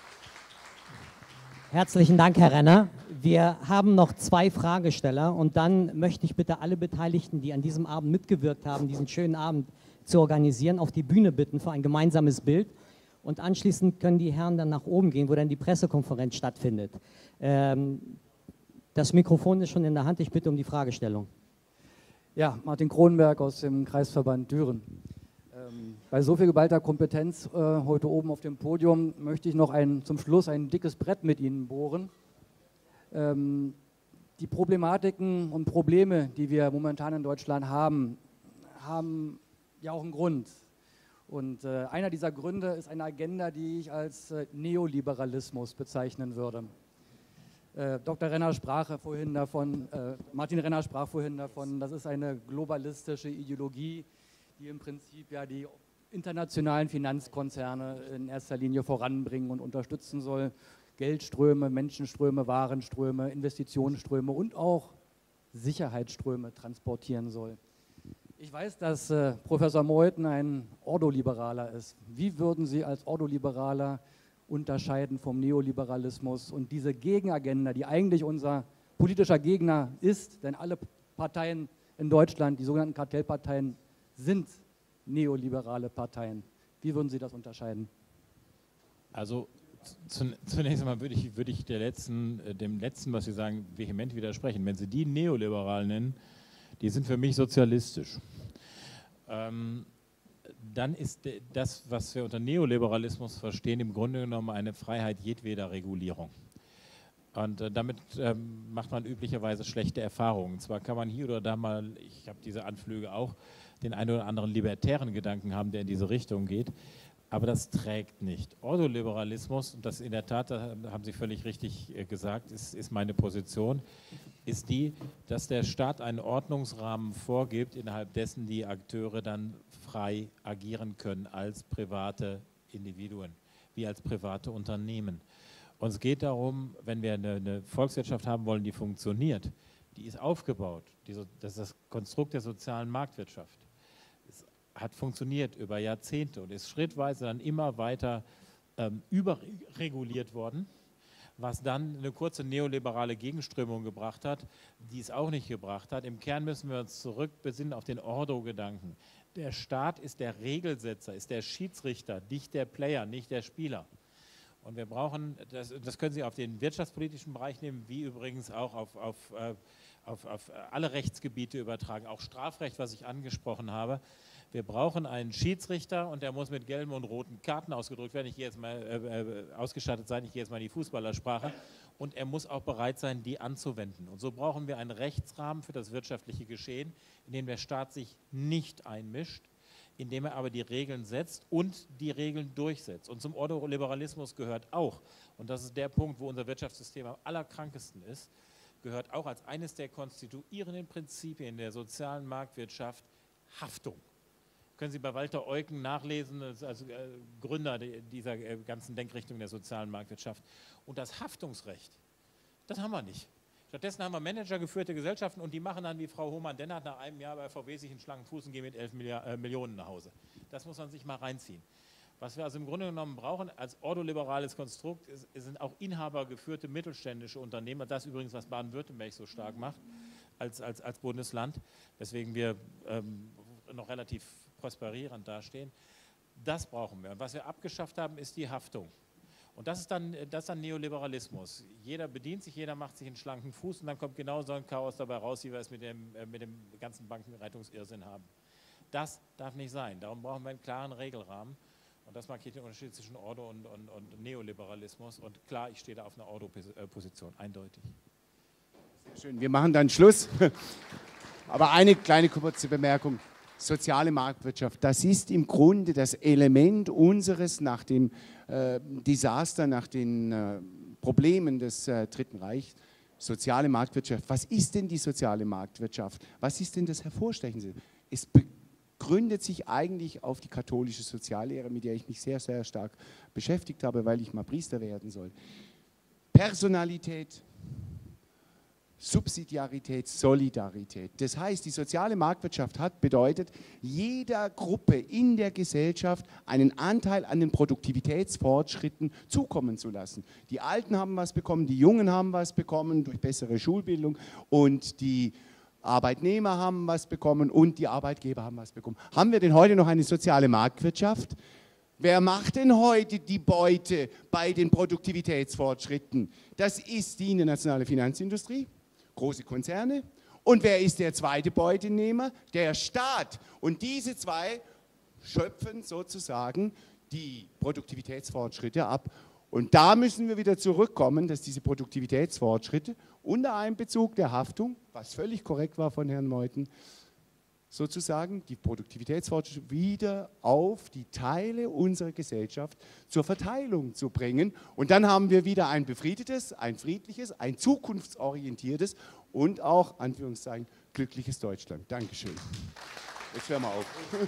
Herzlichen Dank, Herr Renner. Wir haben noch zwei Fragesteller und dann möchte ich bitte alle Beteiligten, die an diesem Abend mitgewirkt haben, diesen schönen Abend zu organisieren, auf die Bühne bitten für ein gemeinsames Bild. Und anschließend können die Herren dann nach oben gehen, wo dann die Pressekonferenz stattfindet. Ähm, das Mikrofon ist schon in der Hand. Ich bitte um die Fragestellung. Ja, Martin Kronenberg aus dem Kreisverband Düren. Ähm, bei so viel geballter Kompetenz äh, heute oben auf dem Podium möchte ich noch ein, zum Schluss ein dickes Brett mit Ihnen bohren. Ähm, die Problematiken und Probleme, die wir momentan in Deutschland haben, haben ja auch einen Grund. Und äh, einer dieser Gründe ist eine Agenda, die ich als äh, Neoliberalismus bezeichnen würde. Äh, Doktor Renner sprach vorhin davon, äh, Martin Renner sprach vorhin davon, das ist eine globalistische Ideologie, die im Prinzip ja die internationalen Finanzkonzerne in erster Linie voranbringen und unterstützen soll. Geldströme, Menschenströme, Warenströme, Investitionsströme und auch Sicherheitsströme transportieren soll. Ich weiß, dass äh, Professor Meuthen ein Ordoliberaler ist. Wie würden Sie als Ordoliberaler unterscheiden vom Neoliberalismus und diese Gegenagenda, die eigentlich unser politischer Gegner ist, denn alle Parteien in Deutschland, die sogenannten Kartellparteien, sind neoliberale Parteien. Wie würden Sie das unterscheiden? Also zunächst einmal würde ich, würde ich der letzten, dem Letzten, was Sie sagen, vehement widersprechen. Wenn Sie die neoliberal nennen, die sind für mich sozialistisch. ähm, dann ist das, was wir unter Neoliberalismus verstehen, im Grunde genommen eine Freiheit jedweder Regulierung. Und äh, damit ähm, macht man üblicherweise schlechte Erfahrungen. Zwar kann man hier oder da mal, ich habe diese Anflüge auch, den einen oder anderen libertären Gedanken haben, der in diese Richtung geht, aber das trägt nicht. Ordoliberalismus, und das in der Tat, da haben Sie völlig richtig äh, gesagt, ist, ist meine Position, ist die, dass der Staat einen Ordnungsrahmen vorgibt, innerhalb dessen die Akteure dann frei agieren können als private Individuen, wie als private Unternehmen. Und es geht darum, wenn wir eine, eine Volkswirtschaft haben wollen, die funktioniert, die ist aufgebaut, die, das ist das Konstrukt der sozialen Marktwirtschaft. Es hat funktioniert über Jahrzehnte und ist schrittweise dann immer weiter ähm, überreguliert worden, was dann eine kurze neoliberale Gegenströmung gebracht hat, die es auch nicht gebracht hat. Im Kern müssen wir uns zurückbesinnen auf den Ordo-Gedanken. Der Staat ist der Regelsetzer, ist der Schiedsrichter, nicht der Player, nicht der Spieler. Und wir brauchen, das, das können Sie auf den wirtschaftspolitischen Bereich nehmen, wie übrigens auch auf, auf, auf, auf alle Rechtsgebiete übertragen, auch Strafrecht, was ich angesprochen habe. Wir brauchen einen Schiedsrichter und der muss mit gelben und roten Karten ausgedrückt werden. Ich gehe jetzt mal äh, ausgestattet sein, ich gehe jetzt mal in die Fußballersprache. Und er muss auch bereit sein, die anzuwenden. Und so brauchen wir einen Rechtsrahmen für das wirtschaftliche Geschehen, in dem der Staat sich nicht einmischt, indem er aber die Regeln setzt und die Regeln durchsetzt. Und zum Ordoliberalismus gehört auch, und das ist der Punkt, wo unser Wirtschaftssystem am allerkrankesten ist, gehört auch als eines der konstituierenden Prinzipien der sozialen Marktwirtschaft Haftung. Können Sie bei Walter Eucken nachlesen, als äh, Gründer dieser äh, ganzen Denkrichtung der sozialen Marktwirtschaft. Und das Haftungsrecht, das haben wir nicht. Stattdessen haben wir managergeführte Gesellschaften und die machen dann wie Frau Hohmann-Dennert nach einem Jahr bei V W sich einen schlanken Fuß und gehen mit elf Milliard, äh, Millionen nach Hause. Das muss man sich mal reinziehen. Was wir also im Grunde genommen brauchen als ordoliberales Konstrukt, ist, sind auch inhabergeführte mittelständische Unternehmen. Das übrigens, was Baden-Württemberg so stark macht als, als, als Bundesland, weswegen wir ähm, noch relativ prosperierend dastehen. Das brauchen wir. Und was wir abgeschafft haben, ist die Haftung. Und das ist dann, das ist dann Neoliberalismus. Jeder bedient sich, jeder macht sich einen schlanken Fuß und dann kommt genau so ein Chaos dabei raus, wie wir es mit dem, äh, mit dem ganzen Bankenrettungsirrsinn haben. Das darf nicht sein. Darum brauchen wir einen klaren Regelrahmen. Und das markiert den Unterschied zwischen Ordo und, und, und Neoliberalismus. Und klar, ich stehe da auf einer Ordo-Position, eindeutig. Sehr schön. Wir machen dann Schluss. Aber eine kleine kurze Bemerkung. Soziale Marktwirtschaft, das ist im Grunde das Element unseres nach dem äh, Desaster, nach den äh, Problemen des äh, Dritten Reichs. Soziale Marktwirtschaft. Was ist denn die soziale Marktwirtschaft? Was ist denn das Hervorstechendste? Es begründet sich eigentlich auf die katholische Soziallehre, mit der ich mich sehr, sehr stark beschäftigt habe, weil ich mal Priester werden soll. Personalität, Subsidiarität, Solidarität. Das heißt, die soziale Marktwirtschaft hat bedeutet, jeder Gruppe in der Gesellschaft einen Anteil an den Produktivitätsfortschritten zukommen zu lassen. Die Alten haben was bekommen, die Jungen haben was bekommen durch bessere Schulbildung und die Arbeitnehmer haben was bekommen und die Arbeitgeber haben was bekommen. Haben wir denn heute noch eine soziale Marktwirtschaft? Wer macht denn heute die Beute bei den Produktivitätsfortschritten? Das ist die internationale Finanzindustrie. Große Konzerne. Und wer ist der zweite Beutenehmer? Der Staat. Und diese zwei schöpfen sozusagen die Produktivitätsfortschritte ab. Und da müssen wir wieder zurückkommen, dass diese Produktivitätsfortschritte unter Einbezug der Haftung, was völlig korrekt war von Herrn Meuthen, sozusagen die Produktivitätsfortschritte wieder auf die Teile unserer Gesellschaft zur Verteilung zu bringen. Und dann haben wir wieder ein befriedetes, ein friedliches, ein zukunftsorientiertes und auch, Anführungszeichen, glückliches Deutschland. Dankeschön. Jetzt hören wir auf.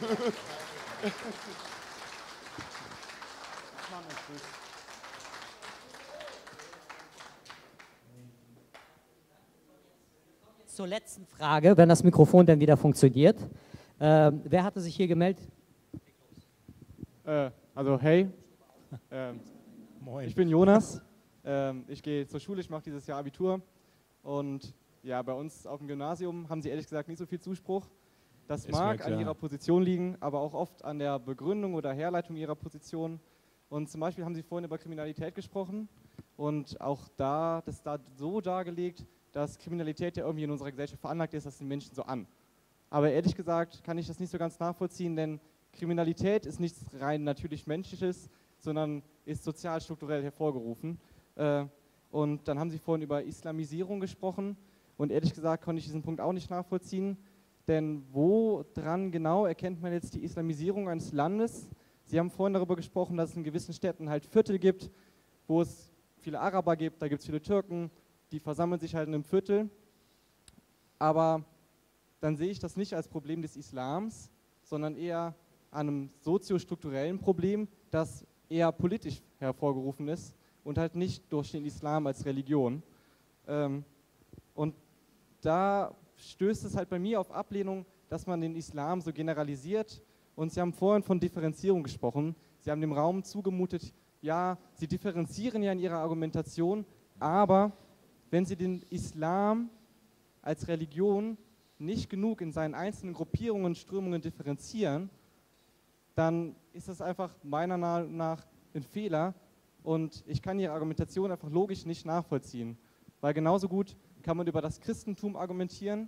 Zur letzten Frage, wenn das Mikrofon dann wieder funktioniert. Äh, wer hatte sich hier gemeldet? Äh, also hey, ähm, Moin. Ich bin Jonas. Ähm, ich gehe zur Schule, ich mache dieses Jahr Abitur. Und ja, bei uns auf dem Gymnasium haben sie ehrlich gesagt nicht so viel Zuspruch. Das Ist mag an ihrer Position liegen, aber auch oft an der Begründung oder Herleitung ihrer Position. Und zum Beispiel haben Sie vorhin über Kriminalität gesprochen und auch da, das da so dargelegt, dass Kriminalität ja irgendwie in unserer Gesellschaft veranlagt ist, dass die Menschen so an. Aber ehrlich gesagt kann ich das nicht so ganz nachvollziehen, denn Kriminalität ist nichts rein natürlich Menschliches, sondern ist sozial-strukturell hervorgerufen. Äh, und dann haben Sie vorhin über Islamisierung gesprochen und ehrlich gesagt konnte ich diesen Punkt auch nicht nachvollziehen, denn wo dran genau erkennt man jetzt die Islamisierung eines Landes? Sie haben vorhin darüber gesprochen, dass es in gewissen Städten halt Viertel gibt, wo es viele Araber gibt, da gibt es viele Türken, die versammeln sich halt in einem Viertel, aber dann sehe ich das nicht als Problem des Islams, sondern eher an einem soziostrukturellen Problem, das eher politisch hervorgerufen ist und halt nicht durch den Islam als Religion. Ähm, und da stößt es halt bei mir auf Ablehnung, dass man den Islam so generalisiert. Und Sie haben vorhin von Differenzierung gesprochen. Sie haben dem Raum zugemutet, ja, Sie differenzieren ja in Ihrer Argumentation, aber wenn Sie den Islam als Religion nicht genug in seinen einzelnen Gruppierungen und Strömungen differenzieren, dann ist das einfach meiner Meinung nach ein Fehler und ich kann Ihre Argumentation einfach logisch nicht nachvollziehen. Weil genauso gut kann man über das Christentum argumentieren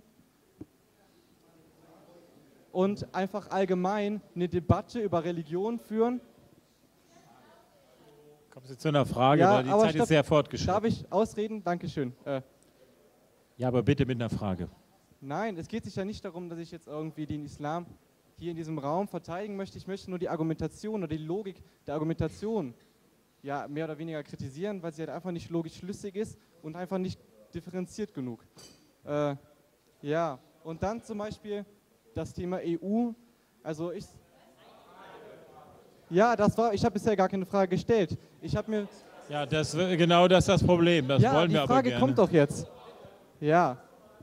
und einfach allgemein eine Debatte über Religion führen. Kommen Sie zu einer Frage, ja, weil die aber Zeit stopp, ist sehr fortgeschritten. Darf ich ausreden? Dankeschön. Äh, ja, aber bitte mit einer Frage. Nein, es geht sich ja nicht darum, dass ich jetzt irgendwie den Islam hier in diesem Raum verteidigen möchte. Ich möchte nur die Argumentation oder die Logik der Argumentation ja, mehr oder weniger kritisieren, weil sie halt einfach nicht logisch schlüssig ist und einfach nicht differenziert genug. Äh, ja, und dann zum Beispiel das Thema E U. Also ich... Ja, das war, ich habe bisher gar keine Frage gestellt. Ich habe mir... Ja, das, genau das ist das Problem. Das ja, wollen wir aber gerne. Die Frage kommt doch jetzt. Ja.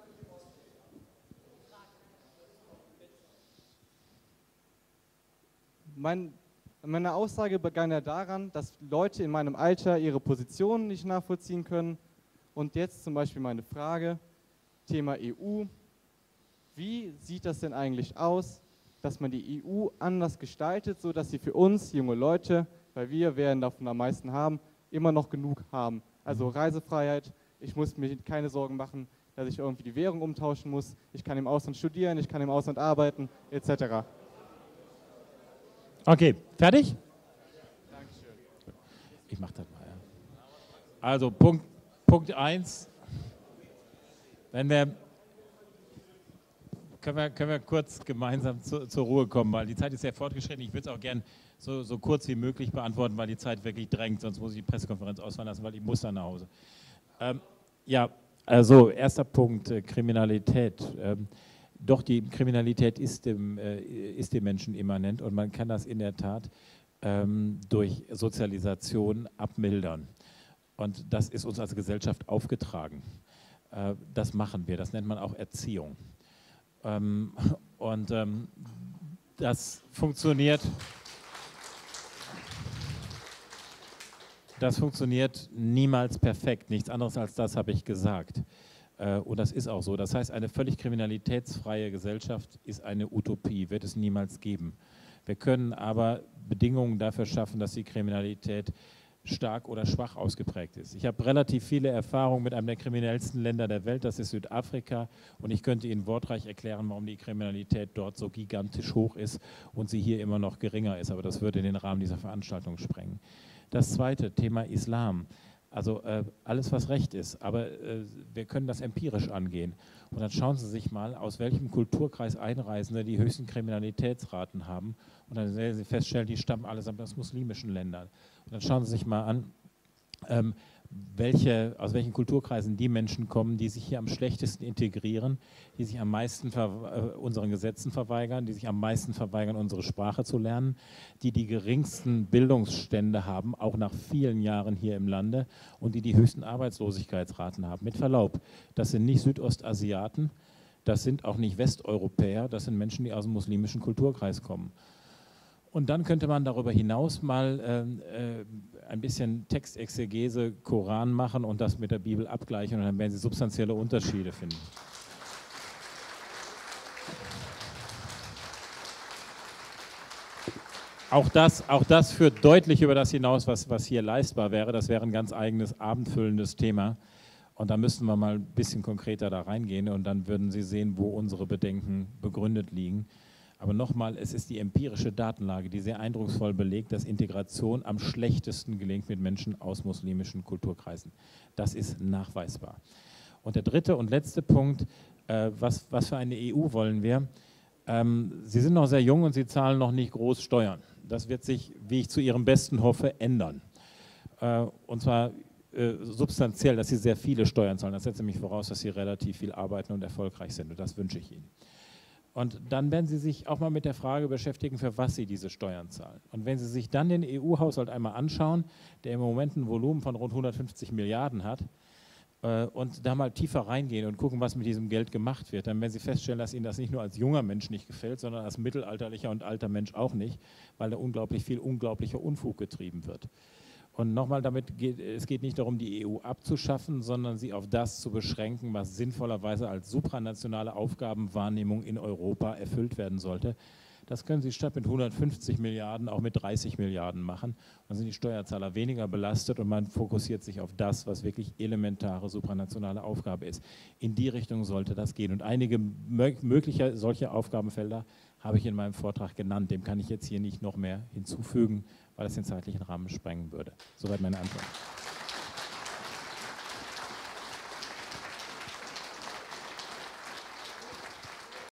Mein, meine Aussage begann ja daran, dass Leute in meinem Alter ihre Positionen nicht nachvollziehen können. Und jetzt zum Beispiel meine Frage, Thema E U. Wie sieht das denn eigentlich aus, dass man die E U anders gestaltet, sodass sie für uns, junge Leute, weil wir werden davon am meisten haben, immer noch genug haben? Also Reisefreiheit, ich muss mir keine Sorgen machen, dass ich irgendwie die Währung umtauschen muss. Ich kann im Ausland studieren, ich kann im Ausland arbeiten, et cetera. Okay, fertig? Dankeschön. Ich mach das mal, ja. Also Punkt, Punkt eins, wenn wir, können wir, können wir kurz gemeinsam zu, zur Ruhe kommen, weil die Zeit ist sehr fortgeschritten. Ich würde es auch gern so, so kurz wie möglich beantworten, weil die Zeit wirklich drängt, sonst muss ich die Pressekonferenz ausfallen lassen, weil ich muss dann nach Hause. Ähm, ja, also erster Punkt, äh, Kriminalität. Ähm, Doch, die Kriminalität ist dem, äh, ist dem Menschen immanent und man kann das in der Tat ähm, durch Sozialisation abmildern. Und das ist uns als Gesellschaft aufgetragen. Äh, das machen wir, das nennt man auch Erziehung. Ähm, und ähm, das funktioniert, das funktioniert niemals perfekt. Nichts anderes als das habe ich gesagt. Und das ist auch so. Das heißt, eine völlig kriminalitätsfreie Gesellschaft ist eine Utopie, wird es niemals geben. Wir können aber Bedingungen dafür schaffen, dass die Kriminalität stark oder schwach ausgeprägt ist. Ich habe relativ viele Erfahrungen mit einem der kriminellsten Länder der Welt, das ist Südafrika, und ich könnte Ihnen wortreich erklären, warum die Kriminalität dort so gigantisch hoch ist und sie hier immer noch geringer ist, aber das würde den Rahmen dieser Veranstaltung sprengen. Das zweite, Thema Islam. Also äh, alles, was recht ist, aber äh, wir können das empirisch angehen. Und dann schauen Sie sich mal, aus welchem Kulturkreis Einreisende die höchsten Kriminalitätsraten haben. Und dann werden Sie feststellen, die stammen allesamt aus muslimischen Ländern. Und dann schauen Sie sich mal an, ähm, welche, aus welchen Kulturkreisen die Menschen kommen, die sich hier am schlechtesten integrieren, die sich am meisten ver, äh, unseren Gesetzen verweigern, die sich am meisten verweigern, unsere Sprache zu lernen, die die geringsten Bildungsstände haben, auch nach vielen Jahren hier im Lande, und die die höchsten Arbeitslosigkeitsraten haben. Mit Verlaub, das sind nicht Südostasiaten, das sind auch nicht Westeuropäer, das sind Menschen, die aus dem muslimischen Kulturkreis kommen. Und dann könnte man darüber hinaus mal äh, äh, ein bisschen Textexegese, Koran machen und das mit der Bibel abgleichen, und dann werden Sie substanzielle Unterschiede finden. Auch das, auch das führt deutlich über das hinaus, was, was hier leistbar wäre. Das wäre ein ganz eigenes, abendfüllendes Thema. Und Und da müssten wir mal ein bisschen konkreter da reingehen und dann würden Sie sehen, wo unsere Bedenken begründet liegen. Aber nochmal, es ist die empirische Datenlage, die sehr eindrucksvoll belegt, dass Integration am schlechtesten gelingt mit Menschen aus muslimischen Kulturkreisen. Das ist nachweisbar. Und der dritte und letzte Punkt, äh, was, was für eine E U wollen wir? Ähm, Sie sind noch sehr jung und Sie zahlen noch nicht groß Steuern. Das wird sich, wie ich zu Ihrem Besten hoffe, ändern. Äh, und zwar äh, substanziell, dass Sie sehr viele Steuern zahlen. Das setzt nämlich voraus, dass Sie relativ viel arbeiten und erfolgreich sind. Und das wünsche ich Ihnen. Und dann werden Sie sich auch mal mit der Frage beschäftigen, für was Sie diese Steuern zahlen. Und wenn Sie sich dann den E U-Haushalt einmal anschauen, der im Moment ein Volumen von rund hundertfünfzig Milliarden hat, äh, und da mal tiefer reingehen und gucken, was mit diesem Geld gemacht wird, dann werden Sie feststellen, dass Ihnen das nicht nur als junger Mensch nicht gefällt, sondern als mittelalterlicher und alter Mensch auch nicht, weil da unglaublich viel unglaublicher Unfug getrieben wird. Und nochmal, damit geht, es geht nicht darum, die E U abzuschaffen, sondern sie auf das zu beschränken, was sinnvollerweise als supranationale Aufgabenwahrnehmung in Europa erfüllt werden sollte. Das können Sie statt mit hundertfünfzig Milliarden auch mit dreißig Milliarden machen. Dann sind die Steuerzahler weniger belastet und man fokussiert sich auf das, was wirklich elementare supranationale Aufgabe ist. In die Richtung sollte das gehen. Und einige mögliche solche Aufgabenfelder habe ich in meinem Vortrag genannt. Dem kann ich jetzt hier nicht noch mehr hinzufügen, weil es den zeitlichen Rahmen sprengen würde. Soweit meine Antwort.